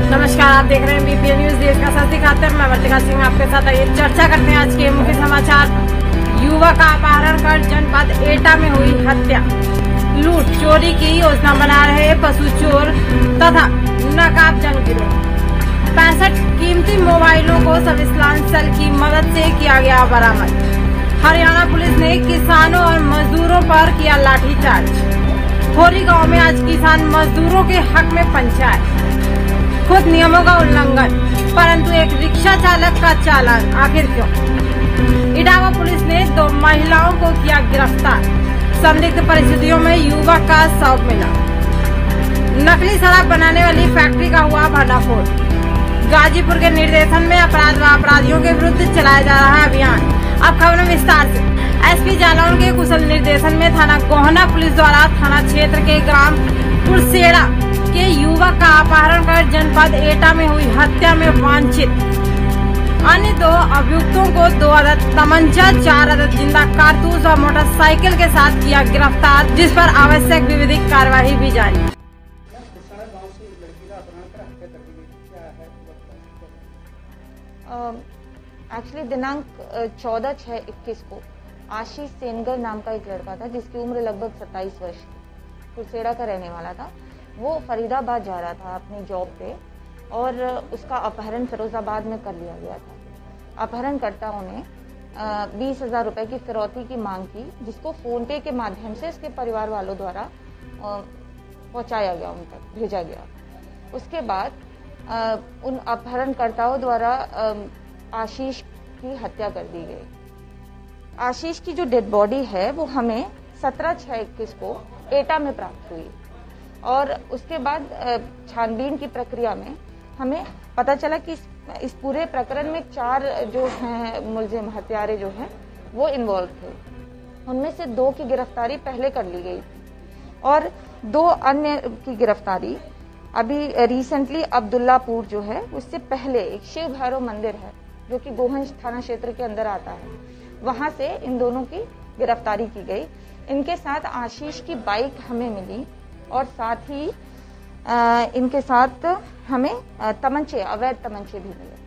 नमस्कार, आप देख रहे हैं बीपीएन न्यूज। देश का सच दिखाते मैं वर्तिका सिंह आपके साथ। आइए चर्चा करते हैं आज के मुख्य समाचार। युवक का अपहरण कर जनपद एटा में हुई हत्या। लूट चोरी की योजना बना रहे पशु चोर तथा नकाबजंग गिरोह। 65 कीमती मोबाइलों को सब इस्लाम सेल की मदद से किया गया बरामद। हरियाणा पुलिस ने किसानों और मजदूरों पर किया लाठीचार्ज। खोरी गांव में आज किसान मजदूरों के हक में पंचायत। खुद नियमों का उल्लंघन, परंतु एक रिक्शा चालक का चालान, आखिर क्यों? इटावा पुलिस ने 2 महिलाओं को किया गिरफ्तार। संदिग्ध परिस्थितियों में युवक का शव मिला। नकली शराब बनाने वाली फैक्ट्री का हुआ भंडाफोड़। गाजीपुर के निर्देशन में अपराध व अपराधियों के विरुद्ध चलाया जा रहा है अभियान। अब खबर में विस्तार से। एसपी जालौन के कुशल निर्देशन में थाना गोहना पुलिस द्वारा थाना क्षेत्र के ग्राम कुरसेड़ा के युवक का अपहरण कर जनपद एटा में हुई हत्या में वांछित अन्य 2 अभियुक्तों को 2 अदद तमंचा, 4 अदद जिंदा कारतूस और मोटरसाइकिल के साथ किया गिरफ्तार, जिस पर आवश्यक विधिक कार्यवाही भी जारी। एक्चुअली दिनांक 14/6/21 को आशीष सेनगर नाम का एक लड़का था, जिसकी उम्र लगभग 27 वर्ष थी। कुरसेड़ा का रहने वाला था। वो फरीदाबाद जा रहा था अपनी जॉब पे और उसका अपहरण फिरोजाबाद में कर लिया गया था। अपहरणकर्ताओं ने 20,000 रुपए की फिरौती की मांग की, जिसको फोन पे के माध्यम से उसके परिवार वालों द्वारा पहुंचाया गया, उन तक भेजा गया। उसके बाद उन अपहरणकर्ताओं द्वारा आशीष की हत्या कर दी गई। आशीष की जो डेड बॉडी है वो हमें 17/6/21 को एटा में प्राप्त हुई और उसके बाद छानबीन की प्रक्रिया में हमें पता चला कि इस पूरे प्रकरण में 4 जो हैं मुलजिम हत्यारे जो हैं वो इन्वॉल्व थे। उनमें से 2 की गिरफ्तारी पहले कर ली गई थी और 2 अन्य की गिरफ्तारी अभी रिसेंटली अब्दुल्लापुर जो है उससे पहले एक शिव भैरव मंदिर है जो कि गोहंज थाना क्षेत्र के अंदर आता है, वहां से इन दोनों की गिरफ्तारी की गई। इनके साथ आशीष की बाइक हमें मिली और साथ ही इनके साथ हमें तमंचे, अवैध तमंचे भी मिले।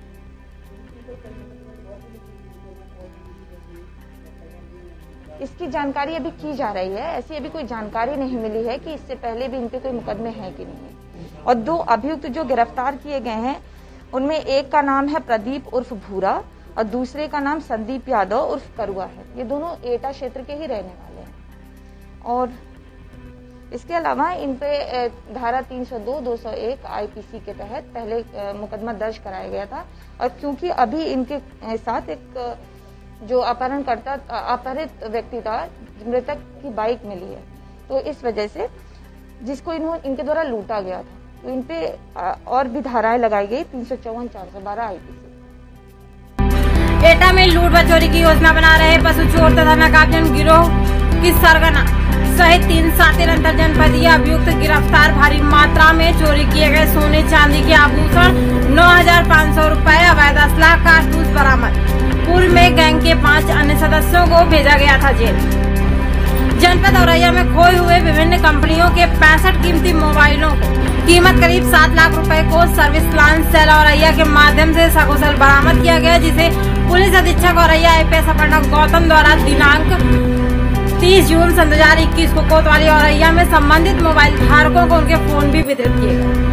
इसकी जानकारी अभी की जा रही है। ऐसी अभी कोई जानकारी नहीं मिली है कि इससे पहले भी इन पे कोई मुकदमे हैं कि नहीं। और 2 अभियुक्त जो गिरफ्तार किए गए हैं उनमें एक का नाम है प्रदीप उर्फ भूरा और दूसरे का नाम संदीप यादव उर्फ करुआ है। ये दोनों एटा क्षेत्र के ही रहने वाले हैं। और इसके अलावा इन पे धारा 302, 201 आईपीसी के तहत पहले मुकदमा दर्ज कराया गया था। और क्योंकि अभी इनके साथ एक जो अपहरित व्यक्ति था, मृतक की बाइक मिली है, तो इस वजह से जिसको इनके द्वारा लूटा गया था, तो इन पे और भी धाराएं लगाई गई 354, 412 आईपीसी। एटा में लूट व चोरी की योजना बना रहे पशु चोर तथा नकाबजंग गिरोह की सरगना सहित 3 साथी अंतर जनपदीय अभियुक्त गिरफ्तार। भारी मात्रा में चोरी किए गए सोने चांदी के आभूषण, 9,500 रुपए, अवैध असला, कारतूस बरामद। पूर्व में गैंग के 5 अन्य सदस्यों को भेजा गया था जेल। जनपद औरैया में खोए हुए विभिन्न कंपनियों के 65 कीमती मोबाइलों को कीमत करीब 7 लाख रुपए को सर्विस लाइन सेल औरैया के माध्यम से सकुशल बरामद किया गया, जिसे पुलिस अधीक्षक औरैया IPS अपर्णा गौतम द्वारा दिनांक 30 जून 2021 को कोतवाली औरैया में संबंधित मोबाइल धारकों को उनके फोन भी वितरित किए गए।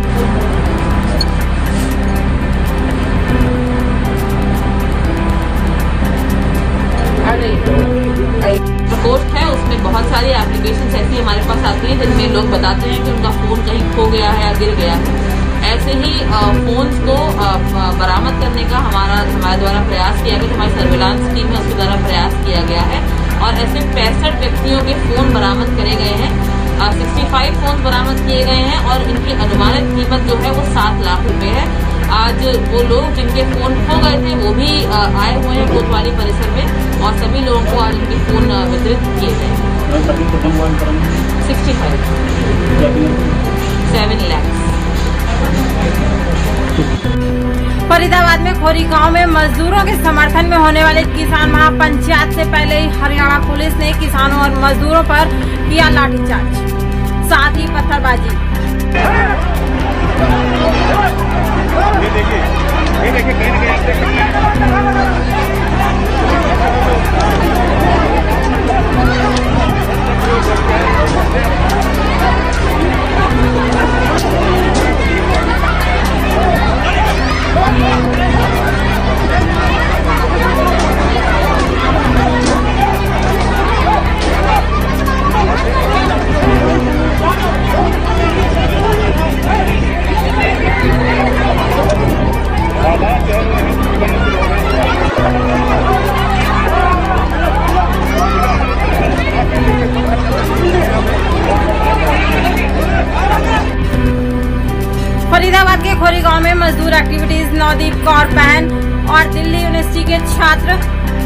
पोस्ट है उसमें बहुत सारी एप्लीकेशंस ऐसी हमारे पास आती हैं जिनमें लोग बताते हैं कि उनका फोन कहीं खो गया है या गिर गया है। ऐसे ही फोन्स को बरामद करने का हमारे द्वारा प्रयास किया गया। हमारी सर्विलांस टीम है उसके द्वारा प्रयास किया गया है और ऐसे 65 व्यक्तियों के फोन बरामद करे गए हैं। 65 फोन बरामद किए गए हैं और इनकी अनुमानित कीमत जो है वो 7 लाख रुपए है। आज वो लोग जिनके फोन खो गए थे वो भी आए हुए हैं कोतवाली परिसर में और सभी लोगों को आज उनके फोन वितरित किए गए। 65 7 लाख। फरीदाबाद में खोरी गांव में मजदूरों के समर्थन में होने वाले किसान महापंचायत से पहले ही हरियाणा पुलिस ने किसानों और मजदूरों पर किया लाठीचार्ज, साथ ही पत्थरबाजी। जनपद के खोरी गांव में मजदूर एक्टिविटीज नवदीप कौर बहन और दिल्ली यूनिवर्सिटी के छात्र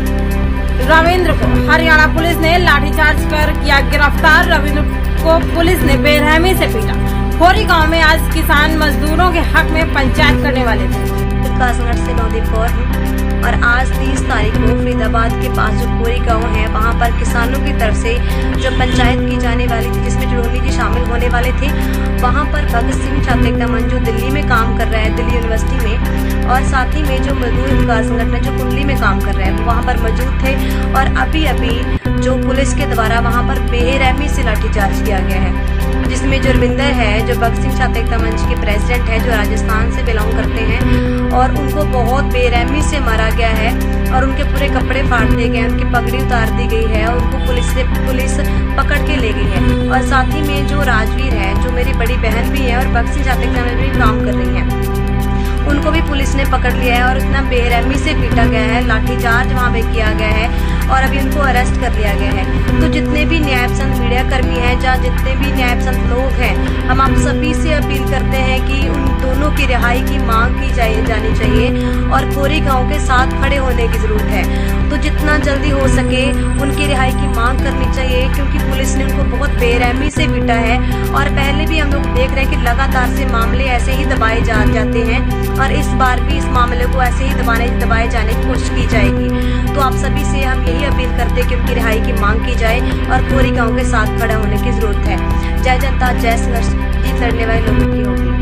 रविंद्र को हरियाणा पुलिस ने लाठीचार्ज कर किया गिरफ्तार। रविंद्र को पुलिस ने बेरहमी से पीटा। खोरी गांव में आज किसान मजदूरों के हक में पंचायत करने वाले थे। संघर्ष से नवदीप कौर हूँ और आज 30 तारीख को फरीदाबाद के पास जो खोरी गांव है वहां पर किसानों की तरफ से जो पंचायत की जाने वाली थी जिसमें टिरोनी जी शामिल होने वाले थे, वहां पर भगत सिंह छात्र एकता मंच जो दिल्ली में काम कर रहा है दिल्ली यूनिवर्सिटी में, और साथ ही में जो मजदूर विकास संगठन जो कुंडली में काम कर रहा है वो वहाँ पर मौजूद थे। और अभी जो पुलिस के द्वारा वहाँ पर बेरहमी से लाठीचार्ज किया गया है, जिसमें जो रविंदर है जो भगत सिंह छात्र एकता मंच के प्रेसिडेंट है जो राजस्थान से बिलोंग करते हैं, और उनको बहुत बेरहमी से मारा गया है और उनके पूरे कपड़े फाड़ दिए गए, उनकी पगड़ी उतार दी गई है और उनको पुलिस पकड़ के ले गई है। और साथ ही में जो राजवीर है जो मेरी बड़ी बहन भी है और भगत सिंह छात्र एकता में भी काम कर रही है, उनको भी पुलिस ने पकड़ लिया है और इतना बेरहमी से पीटा गया है, लाठीचार्ज वहाँ पे किया गया है और अभी उनको अरेस्ट कर लिया गया है। तो जितने भी न्याय पसंद मीडिया कर्मी हैं या जितने भी न्याय पसंद लोग हैं, हम आप सभी से अपील करते हैं कि उन दोनों की रिहाई की मांग की जानी चाहिए और खोरी गांव के साथ खड़े होने की जरूरत है। तो जितना जल्दी हो सके उनकी रिहाई की मांग करनी चाहिए, क्योंकि पुलिस ने उनको बहुत बेरहमी से पीटा है और पहले भी हम लोग देख रहे हैं कि लगातार से मामले ऐसे ही दबाए जाते हैं और इस बार भी इस मामले को ऐसे ही दबाए जाने की कोशिश की जाएगी। तो आप सभी से हम यही अपील करते हैं कि उनकी रिहाई की मांग की जाए और खोरी गांव के साथ खड़ा होने की जरूरत है। जय जनता जय संघर्ष, जीत लड़ने वाले लोगों की होगी।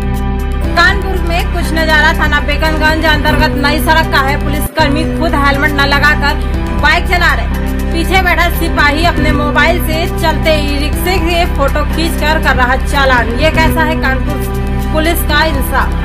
कानपुर में कुछ नजारा थाना बेगमगंज अंतर्गत नई सड़क का है। पुलिसकर्मी खुद हेलमेट न लगाकर बाइक चला रहे, पीछे बैठा सिपाही अपने मोबाइल से चलते ई रिक्शे के फोटो खींचकर कर रहा चालान। ये कैसा है कानपुर पुलिस का इंसाफ।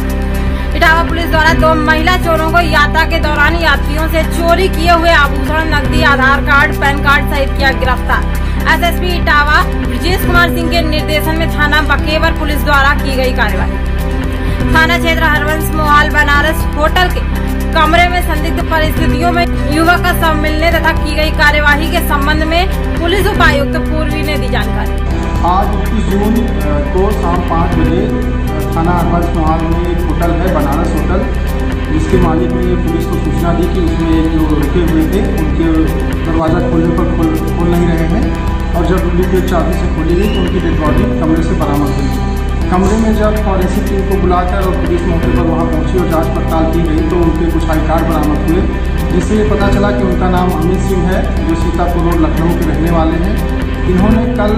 इटावा पुलिस द्वारा 2 महिला चोरों को यात्रा के दौरान यात्रियों से चोरी किए हुए आभूषण, नकदी, आधार कार्ड, पैन कार्ड सहित किया गिरफ्तार। एसएसपी इटावा ब्रजेश कुमार सिंह के निर्देशन में थाना बकेवर पुलिस द्वारा की गई कार्यवाही। थाना क्षेत्र हरवंश मोहाल बनारस होटल के कमरे में संदिग्ध परिस्थितियों में युवक का शव मिलने तथा की गई कार्यवाही के संबंध में पुलिस उपायुक्त पूर्वी ने दी जानकारी। आज 21 जून को शाम 5 बजे थाना हरवंश मोहाल में एक होटल है बनारस होटल, जिसके मालिक ने पुलिस को सूचना दी कि उसमें जो रुके हुए थे उनके दरवाज़ा खोलने पर खोल नहीं रहे हैं और जब डुप्लीकेट चाबी से खोली गई तो उनकी डेड बॉडी कमरे से बरामद हुई। कमरे में जब फॉरेंसिक टीम को बुलाकर और पुलिस मौके पर वहां पहुंची और जांच पड़ताल की गई तो उनके कुछ आई कार्ड बरामद हुए, जिससे ये पता चला कि उनका नाम अमित सिंह है जो सीतापुर रोड लखनऊ के रहने वाले हैं। इन्होंने कल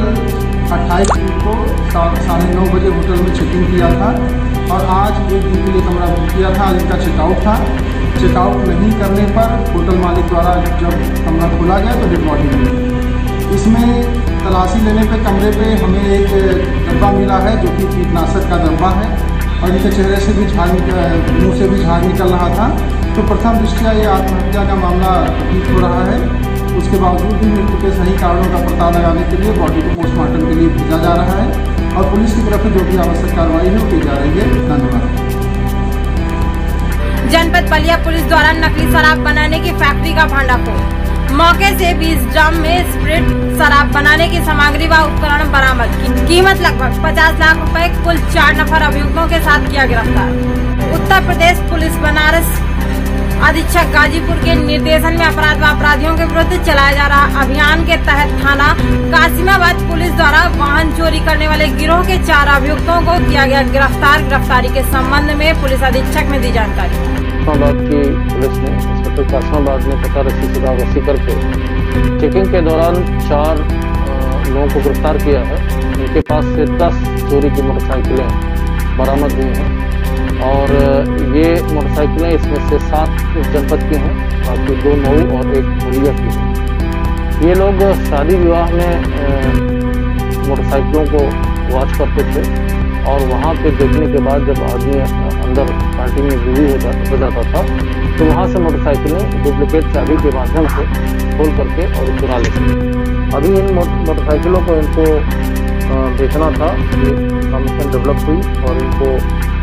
28 जून को 9:30 बजे होटल में चेकिंग किया था और आज 1 दिन के लिए कमरा बुक किया था। आज इनका चेकआउट था। चेकआउट नहीं करने पर होटल मालिक द्वारा जब कमरा खोला गया तो डेड बॉडी मिली। इसमें तलाशी लेने पे कमरे पे हमें एक डब्बा मिला है जो कि कीटनाशक का डब्बा है और इनके चेहरे से भी मुँह से भी झाग निकल रहा था। तो प्रथम दृष्टया ये आत्महत्या का मामला प्रतीत हो रहा है। उसके बावजूद भी मृत्यु के सही कारणों का पता लगाने के लिए बॉडी को पोस्टमार्टम के लिए भेजा जा रहा है और पुलिस की तरफ से जो भी आवश्यक कार्रवाई है वो की जा रही है। धन्यवाद। जनपद बलिया पुलिस द्वारा नकली शराब बनाने की फैक्ट्री का भंडाफोड़। मौके से 20 ड्रम में स्प्रिट शराब बनाने की सामग्री व उपकरण बरामद की। कीमत लगभग 50 लाख रुपए। कुल 4 नफर अभियुक्तों के साथ किया गिरफ्तार। उत्तर प्रदेश पुलिस बनारस अधीक्षक गाजीपुर के निर्देशन में अपराध व अपराधियों के विरुद्ध चलाया जा रहा अभियान के तहत थाना कासिमाबाद पुलिस द्वारा वाहन चोरी करने वाले गिरोह के 4 अभियुक्तों को किया गया गिरफ्तार। गिरफ्तारी के संबंध में पुलिस अधीक्षक ने दी जानकारी। की पुलिस ने इंस्पेक्टर कासिमाबाद में पता रसी से वापसी करके चेकिंग के दौरान 4 लोगों को गिरफ्तार किया है। इनके पास से 10 चोरी की मोटरसाइकिलें बरामद हुई हैं और ये मोटरसाइकिलें इसमें से 7 इस जनपद की हैं, बाकी 2 मऊ और 1 बलिया की हैं। ये लोग शादी विवाह में मोटरसाइकिलों को वॉच करते थे और वहाँ पे देखने के बाद जब आदमी अंदर पार्टी में बिजी हो जाता था तो वहाँ से मोटरसाइकिलें डुप्लीकेट चाबी के माध्यम से खोल करके और चुरा लेते थे। अभी इन मोटरसाइकिलों को इनको बेचना था, ये कमीशन डेवलप हुई और इनको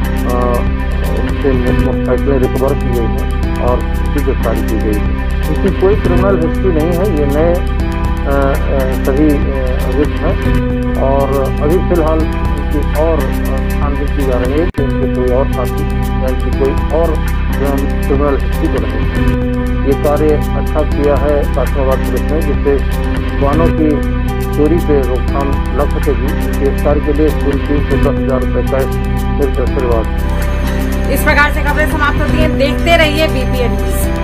मोटरसाइकिलें रिकवर की गई हैं और इसकी गिरफ्तारी की गई है। इसकी कोई क्रिमिनल हिस्ट्री नहीं है, ये नए सभी अभियुक्त हैं और अभी फिलहाल इसकी और छानबीन की जा रही है कि इनके कोई और साथी या इनकी कोई और क्रिमिनल हिस्ट्री तो नहीं। ये कार्य अच्छा किया है कासमाबाद पुलिस ने, जिससे वाहनों की चोरी पे रोकथाम लग सकेगी। इस कार्य के लिए पूरी टीम को 10,000 रुपये कैश मेरी तरफ से। इस प्रकार से खबरें समाप्त होती हैं। देखते रहिए BPN न्यूज़।